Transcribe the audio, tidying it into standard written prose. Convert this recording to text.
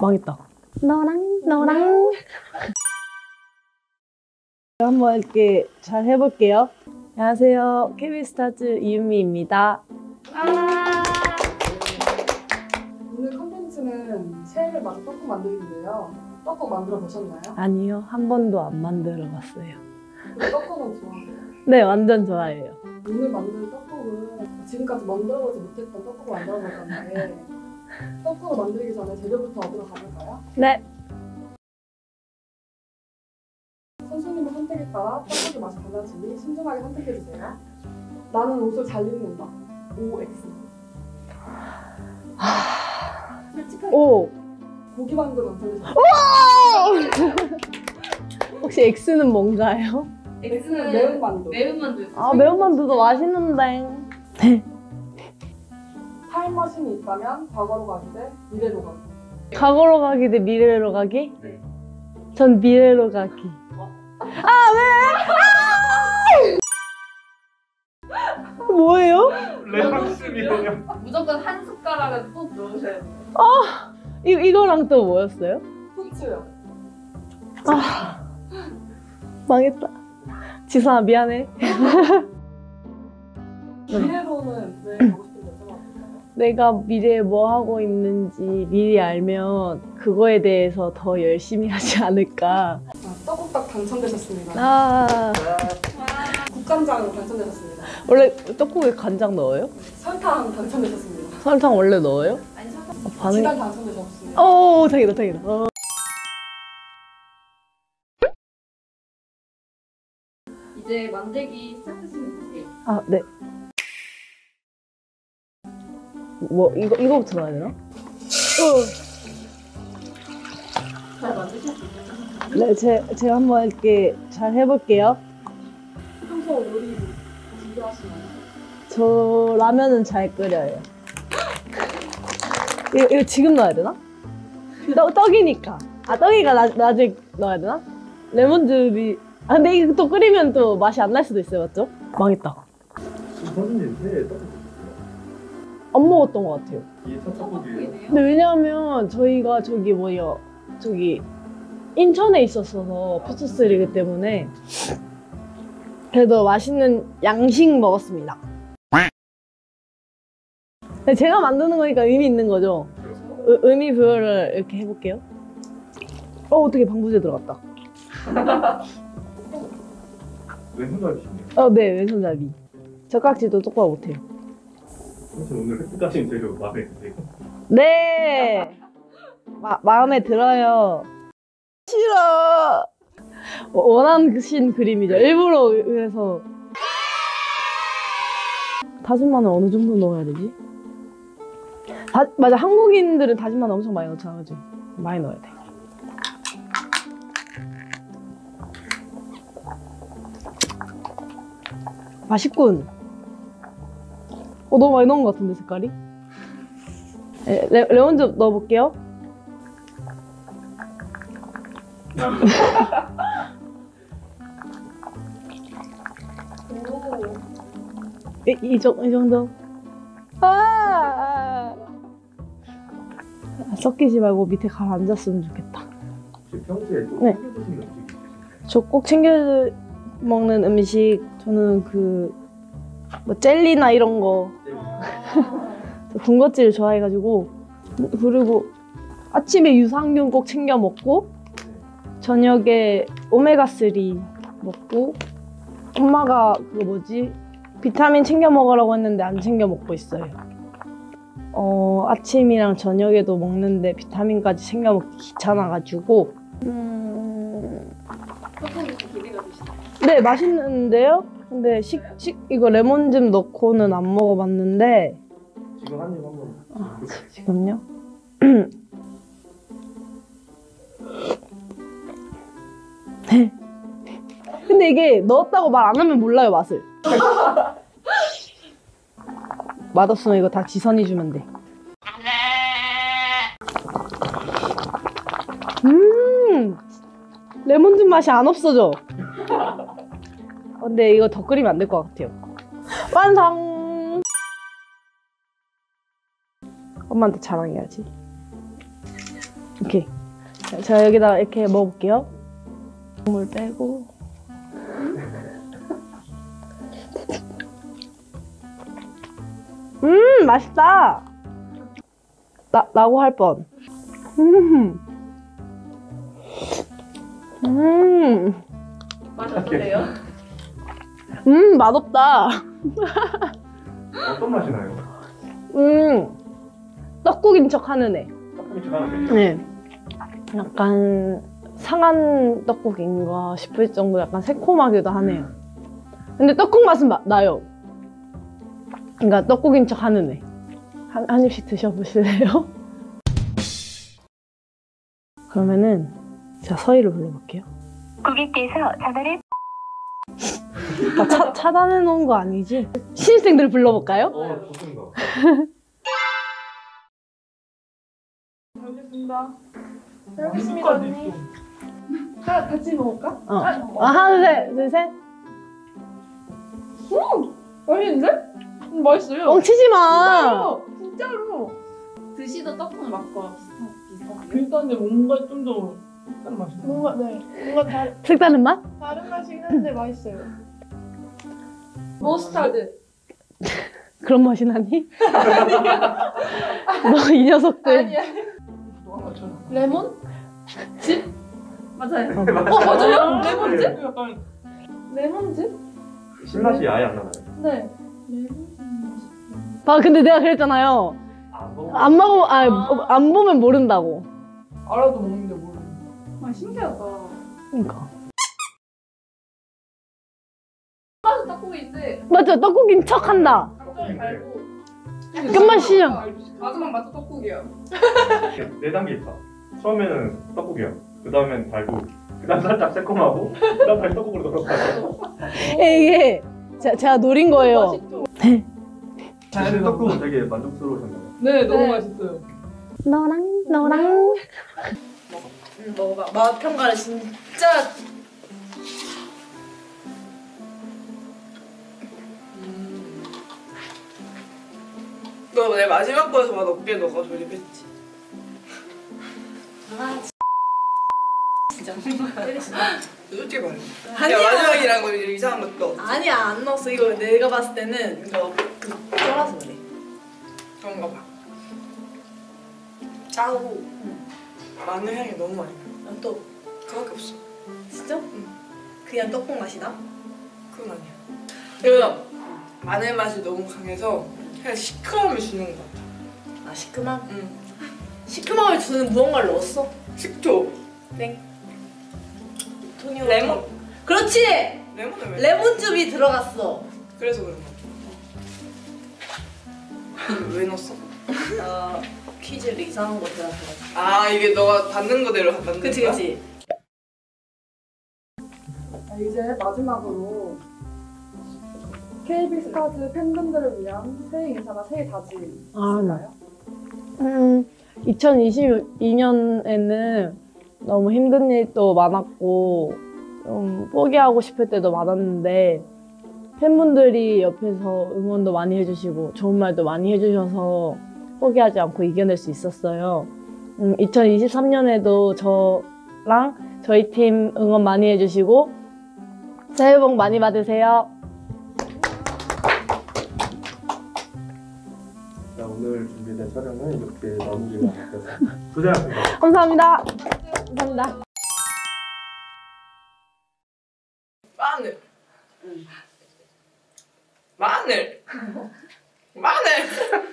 망했다. 너랑 한번 이렇게 잘 해볼게요. 안녕하세요, KB스타즈 이은미입니다. 오늘 컨텐츠는 새해를 맞아 떡국 만들기인데요. 떡국 만들어 보셨나요? 아니요, 한 번도 안 만들어 봤어요. 떡국은 좋아하세요? 네, 완전 좋아해요. 오늘 만들 떡국은 지금까지 만들어보지 못했던 떡국을 만들어 볼 건데 떡국을 만들기 전에 재료부터 얻으러 가볼까요? 네. 선생님의 선택에 따라 떡국의 맛이 달라지니 신중하게 선택해주세요. 나는 옷을 잘 입는다. OX. 솔직하게 오! 고기만두 완성되셨어요. 혹시 X는 뭔가요? X는 매운만두. 매운만두였어요. 아, 매운만두도 맛있는데. 타임머신이 있다면 과거로 가기 대 미래로 가기. 과거로 가기 대 미래로 가기? 네. 전 미래로 가기. 아, 왜? 아! 뭐예요? 레망스미네요. 무조건 한 숟가락은 꼭 넣으셔야 돼요. 이거랑 또 뭐였어요? 후추요. 망했다. 지선아, 미안해. 미래로는 왜 가고 싶은지 여쭤봐볼까요? 내가 미래에 뭐 하고 있는지 미리 알면 그거에 대해서 더 열심히 하지 않을까. 떡국밥 당첨되셨습니다. 아, 국간장 당첨되셨습니다. 원래 떡국에 간장 넣어요? 설탕 당첨되셨습니다. 설탕 원래 넣어요? 아니 설탕. 반응이... 지단 당첨되셨습니다. 오, 다행이다, 다행이다. 이제 만들기 시작하시면 되세요. 아, 네. 뭐, 이거부터 넣어야 되나? 잘 만드실 수 있나요? 네, 제가 한번 이렇게 잘 해볼게요. 평소 요리 준비하시나요? 저 라면은 잘 끓여요. 이거 지금 넣어야 되나? 떡이니까. 아, 떡이가 나중에 넣어야 되나? 레몬즙이. 아, 근데 이거 또 끓이면 또 맛이 안 날 수도 있어요, 맞죠? 망했다. 선생님 새해 떡국 안 먹었던 것 같아요. 이게 첫 떡국이에요. 떡국이네요. 근데 왜냐면 저희가 저기 인천에 있었어서 푸드스 리그 때문에 그래도 맛있는 양식 먹었습니다. 근데 제가 만드는 거니까 의미 있는 거죠? 의미 부여를 이렇게 해볼게요. 어떻게 방부제 들어갔다. 왼손잡이시네요. 네, 왼손잡이. 젓가락질도 똑바로 못해요. 선생님 오늘 획득하신 재료 마음에 드세요? 네! 마음에 들어요. 싫어! 원하신 그림이죠. 일부러 그래서. 다진 마늘 어느 정도 넣어야 되지? 맞아, 한국인들은 다진 마늘 엄청 많이 넣잖아, 그치? 많이 넣어야 돼. 맛있군. 너무 많이 넣은 것 같은데, 색깔이? 레몬즙 넣어볼게요. 이 정도? 섞이지 말고 밑에 가라앉았으면 좋겠다. 혹시 평소에 또 네. 챙겨 드시는 음식이 있으신가요? 저 꼭 챙겨 먹는 음식, 저는 뭐 젤리나 이런 거, 저 군것질 좋아해가지고. 그리고 아침에 유산균 꼭 챙겨 먹고 저녁에 오메가3 먹고, 엄마가 비타민 챙겨 먹으라고 했는데 안 챙겨 먹고 있어요. 아침이랑 저녁에도 먹는데 비타민까지 챙겨 먹기 귀찮아가지고. 떡국이 기대가 되시나요? 네, 맛있는데요? 근데 이거 레몬즙 넣고는 안 먹어봤는데. 지금 한 입 한번. 지금요? 근데 이게 넣었다고 말 안 하면 몰라요, 맛을. 맛없으면 이거 다 지선이 주면 돼. 레몬즙 맛이 안 없어져. 근데 이거 더 끓이면 안 될 것 같아요. 완성! 엄마한테 자랑해야지. 오케이. 자, 여기다 이렇게 먹어볼게요. 물 빼고. 맛있다. 라고 할 뻔. 맛 어떠세요? 맛없다. 어떤 맛이 나요? 떡국인 척 하는 애. 떡국이 좋아하는 네. 약간 상한 떡국인가 싶을 정도로 약간 새콤하기도 하네요. 근데 떡국 맛은 나요. 그러니까 떡국인 척 하는 애. 한 입씩 드셔보실래요? 그러면은 제가 서희를 불러볼게요. 고객께서 전화를 다 차단해 놓은 거 아니지? 신입생들 불러볼까요? 좋습니다. 알겠습니다. 잘 먹겠습니다, 언니. 같이 먹을까? 하나, 둘, 셋. 맛있는데? 맛있어요. 뻥치지 마. 진짜로. 드시던 떡국 맛과 비슷하게. 일단은 뭔가 좀 더 다른 맛이네. 뭔가 색다른 맛? 다른 맛이긴 한데 맛있어요. 머스타드. 그런 맛이 나니? 너 이 녀석들. 아니야. 레몬? 즙? 맞아요. 맞아요? 레몬즙? 약간 레몬즙? 신맛이 아예 안 나나요? 네. 근데 내가 그랬잖아요. 안 보면 모른다고. 알아도 먹는데 모르는. 아, 신기하다. 그러니까. 맛은 떡국인데 맞죠? 떡국인 척 한다. 갑자기 달고. 끝맛이야. 마지막 맛도 떡국이야. 4단계 있다. 처음에는 떡국이야. 그 다음엔 달고, 그 다음 살짝 새콤하고, 그 다음 다시 떡국으로 돌아가고. 이게 제가 노린 거예요. 사실 떡국은 되게 만족스러우셨나요? 네, 너무 맛있어요. 너랑. 먹어봐. 맛 평가를 진짜. 너 내 마지막 거에서 맛 없게 너가 조립했지. 진짜. 솔직히 말해. 야, 마지막이란 거 이상한 것도. 아니야, 안 넣었어. 이거 내가 봤을 때는 이거 쫄아서 그래. 그런가 봐. 짜고 마늘 향이 너무 많이 나. 난 또 그거밖에 없어. 진짜? 응. 그냥 떡국 맛이 나? 그건 아니야. 이거 마늘 맛이 너무 강해서 그냥 시큼함을 주는 것 같아. 아, 시큼함? 응. 시큼함을 주는 무언가를 넣었어? 식초. 땡. 토니오. 레몬. 그렇지. 레몬을 왜? 레몬즙이 들어갔어. 그래서 그런 거. 왜 넣었어? 퀴즈를 이상한 거 대답해가지고. 아, 이게 너가 받는 거대로 만든 거야? 그치. 이제 마지막으로 KB스타즈 팬분들을 위한 새해 인사나 새해 다짐 있을까요? 2022년에는 너무 힘든 일도 많았고 좀 포기하고 싶을 때도 많았는데 팬분들이 옆에서 응원도 많이 해주시고 좋은 말도 많이 해주셔서 포기하지 않고 이겨낼 수 있었어요. 2023년에도 저랑 저희 팀 응원 많이 해주시고 새해 복 많이 받으세요. 자, 오늘 준비된 촬영은 이렇게 마무리가 됐습니다. 고생하셨습니다. 감사합니다. 감사합니다. 마늘. 마늘. 마늘.